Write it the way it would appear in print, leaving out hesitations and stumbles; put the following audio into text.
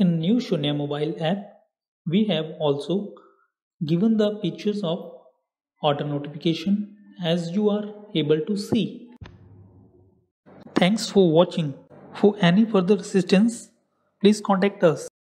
In new Shoonya mobile app, we have also given the features of auto notification as you are able to see. Thanks for watching. For any further assistance, please contact us.